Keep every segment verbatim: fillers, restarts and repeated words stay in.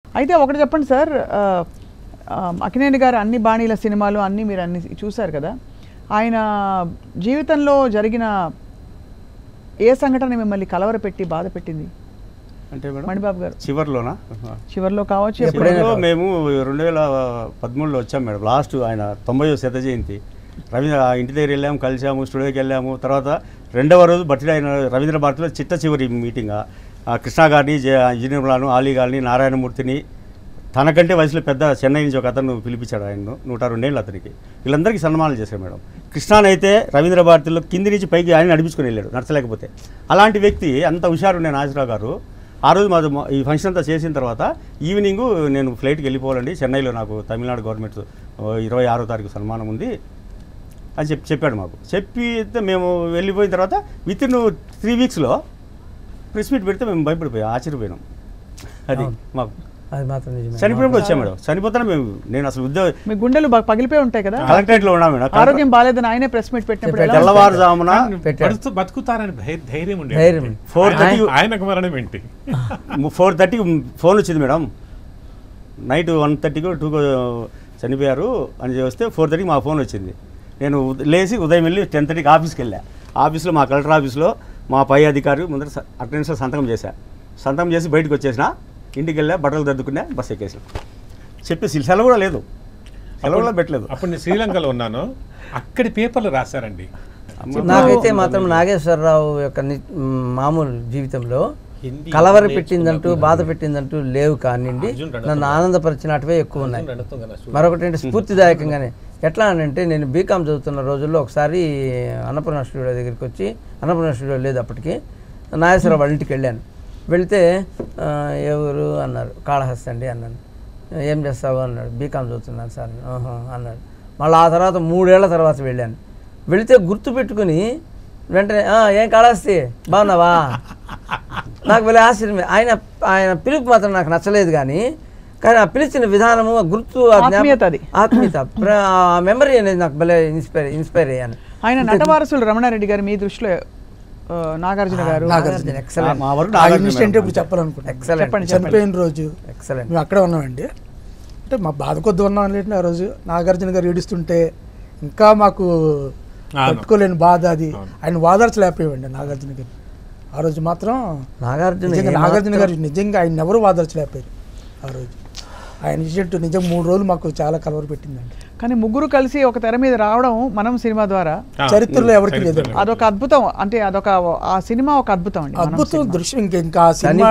అయితే ఒకటి చెప్పండి సార్, అక్కినేని గారు అన్ని బాణీల సినిమాలు అన్నీ మీరు అన్ని చూశారు కదా, ఆయన జీవితంలో జరిగిన ఏ సంఘటన మిమ్మల్ని కలవరపెట్టి బాధ పెట్టింది అంటే మేడం మణిబాబు గారు? చివర్లోనా? చివర్లో కావచ్చు. ఎప్పుడైనా మేము రెండు వేల పదమూడులో వచ్చాం మేడం, లాస్ట్ ఆయన తొంభైవ శత జయంతి. రవీంద్ర ఇంటి దగ్గర వెళ్ళాము, కలిసాము, స్టూడియోకి వెళ్ళాము. తర్వాత రెండవ రోజు బర్త్డే అయిన రవీంద్ర భారతిలో చిట్ట చివరి మీటింగ్. కృష్ణ గారిని, ఇంజనీర్లను, ఆలీ గారిని, నారాయణమూర్తిని, తనకంటే వయసులో పెద్ద చెన్నై నుంచి ఒక అతను పిలిపించాడు ఆయన్ను, నూట రెండేళ్ళు అతనికి. వీళ్ళందరికీ సన్మానాలు చేశారు మేడం. కృష్ణానైతే రవీంద్ర భారతిలో కింది నుంచి పైకి ఆయన నడిపించుకొని వెళ్ళాడు నడచలేకపోతే. అలాంటి వ్యక్తి, అంత హుషారు నేను నాగేశ్వరరావు గారు. ఆ రోజు మాది ఈ ఫంక్షన్ అంతా చేసిన తర్వాత ఈవినింగు నేను ఫ్లైట్కి వెళ్ళిపోవాలండి, చెన్నైలో నాకు తమిళనాడు గవర్నమెంట్ ఇరవై ఆరో తారీఖు సన్మానం ఉంది అని చెప్పి చెప్పాడు మాకు. చెప్పి మేము వెళ్ళిపోయిన తర్వాత విత్ ఇన్ త్రీ వీక్స్లో ప్రెస్ మీట్ పెడితే మేము భయపడిపోయాం, ఆశ్చర్యపోయినాం. అది మాకు అది మాత్రం చనిపోయినప్పుడు వచ్చాం మేడం. చనిపోతాను మేము, నేను అసలు ఉద్యోగం, మీ గుండెలు పగిలిపోయి ఉంటాయి కదా. కలెక్టరేట్లో ఉన్నాం మేడం. ఆరోగ్యం బాగాలేదని ఆయనే ప్రెస్ మీట్ పెట్టినప్పుడు తెల్లవారుజామున బతుకుతారని ధైర్యం ఉండే. ఫోర్ థర్టీ ఆయనకు మరణం ఏంటి? ఫోర్ థర్టీకి ఫోన్ వచ్చింది మేడం, నైట్ వన్ థర్టీకి టూకు చనిపోయారు అని వస్తే ఫోర్ థర్టీకి మా ఫోన్ వచ్చింది. నేను లేచి ఉదయం వెళ్ళి టెన్ థర్టీకి ఆఫీస్కి వెళ్ళా. ఆఫీస్లో మా కలెక్టర్ ఆఫీస్లో మా పై అధికారి ముందర అటెండెన్స్లో సంతకం చేశా. సంతకం చేసి బయటకు వచ్చేసిన, ఇంటికి వెళ్ళా, బట్టలు దద్దుకున్నా, బస్సు ఎక్కేసిన. చెప్పేసి సెలవు కూడా లేదు, సెలవు కూడా పెట్టలేదు. అప్పుడు నేను శ్రీలంకలో ఉన్నాను, అక్కడి పేపర్లు రాశారండి. నాకైతే మాత్రం నాగేశ్వరరావు యొక్క మామూలు జీవితంలో కలవర పెట్టిందంటూ బాధ పెట్టిందంటూ లేవు కానివ్వండి, నన్ను ఆనందపరిచినట్టువే ఎక్కువ ఉన్నాయి. మరొకటి అంటే స్ఫూర్తిదాయకంగానే ఎట్లా అంటే, నేను బీకామ్ చదువుతున్న రోజుల్లో ఒకసారి అన్నపూర్ణ స్టూడియో దగ్గరికి వచ్చి, అన్నపూర్ణ స్టూడియో లేదు అప్పటికి, నాగేశ్వరరావు వాళ్ళ ఇంటికి వెళ్ళాను. వెళితే ఎవరు అన్నారు, కాళహస్తి అండి అన్నాను. ఏం చేస్తావు అన్నాడు. బీకామ్ చదువుతున్నాను సార్ అన్నాడు. మళ్ళీ ఆ తర్వాత మూడేళ్ల తర్వాత వెళ్ళాను. వెళితే గుర్తు పెట్టుకుని వెంటనే ఏం కాళహస్తి బాగున్నావా, నాకు వెళ్ళే ఆశ్చర్యమే. ఆయన ఆయన పిలుపు మాత్రం నాకు నచ్చలేదు, కానీ కానీ ఆ పిలిచిన విధానము, గుర్తు, ఆత్మీయత, ఆ మెమరీ అనేది నాకు భలే ఇన్స్పైర్ ఇన్స్పైర్ అయ్యాను. ఆయన నటవారసులు రమణారెడ్డి గారు మీ దృష్టిలో నాగార్జున గారు చనిపోయిన రోజు మేము అక్కడే ఉన్నామండి. అంటే మా బాధ కొద్ది ఉన్నాం అంటే ఆ రోజు నాగార్జున గారు ఏడుస్తుంటే ఇంకా మాకు తట్టుకోలేని బాధ. అది ఆయన వాదార్చలేకపోయామండి నాగార్జున గారు. ఆ రోజు మాత్రం నాగార్జున నాగార్జున గారు నిజంగా ఆయన ఎవరు వాదార్చలేకపోయారు ఆ రోజు. ఆయన ఇచ్చేట్టు నిజంగా మూడు రోజులు మాకు చాలా కలవర పెట్టిందండి. కానీ ముగ్గురు కలిసి ఒక తెర మీద రావడం మనం సినిమా ద్వారా చరిత్రలో ఎవరికి లేదు. అదొక అద్భుతం, అంటే అదొక ఆ సినిమా ఒక అద్భుతం అండి, అద్భుతం దృశ్యం. ఇంకా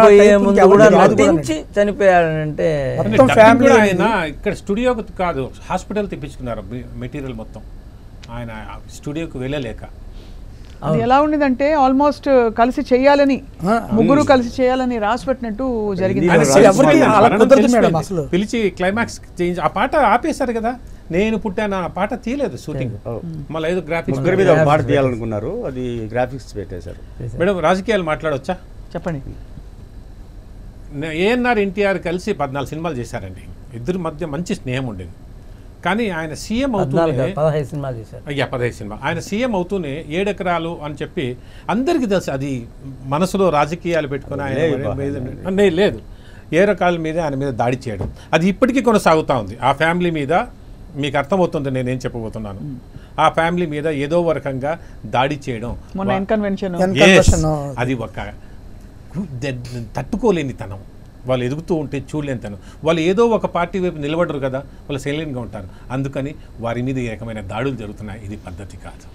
చనిపోయాడంటే ఇక్కడ స్టూడియోకి కాదు, హాస్పిటల్ తెప్పించుకున్నారు మెటీరియల్ మొత్తం, ఆయన స్టూడియోకి వెళ్ళలేక. అది ఎలా ఉండేదంటే ఆల్మోస్ట్ కలిసి చేయాలని, ముగ్గురు కలిసి చేయాలని రాసి పెట్టినట్టు జరిగింది. పిలిచి క్లైమాక్స్ చేంజ్ ఆ పాట ఆపేశారు కదా. నేను పుట్టాను ఆ పాట తీయలేదు షూటింగ్, మళ్ళీ ఏదో గ్రాఫిక్స్ పాట తీయాలనుకున్నారు, అది గ్రాఫిక్స్ పెట్టేశారు. మేడం రాజకీయాలు మాట్లాడవచ్చా? చెప్పండి. ఏఎన్ఆర్ ఎన్టీఆర్ కలిసి పద్నాలుగు సినిమాలు చేశారండి. ఇద్దరి మధ్య మంచి స్నేహం ఉండేది. కానీ ఆయన సీఎం అవుతూనే పదహైదు సినిమాలు చేశారు. అయ్యా పదహైదు సినిమా ఆయన సీఎం అవుతూనే ఏడెకరాలు అని చెప్పి అందరికీ తెలుసు. అది మనసులో రాజకీయాలు పెట్టుకుని ఆయన లేదు, ఏ రకాల మీద ఆయన మీద దాడి చేయడం అది ఇప్పటికీ కొనసాగుతూ ఉంది. ఆ ఫ్యామిలీ మీద మీకు అర్థమవుతుంది నేనేం చెప్పబోతున్నాను. ఆ ఫ్యామిలీ మీద ఏదో రకంగా దాడి చేయడం, అది ఒక తట్టుకోలేని తనం. వాళ్ళు ఎదుగుతూ ఉంటే చూడలేని తనం. వాళ్ళు ఏదో ఒక పార్టీ వైపు నిలబడరు కదా, వాళ్ళు సైలెంట్గా ఉంటారు. అందుకని వారి మీద ఈ రకమైన దాడులు జరుగుతున్నాయి. ఇది పద్ధతి కాదు.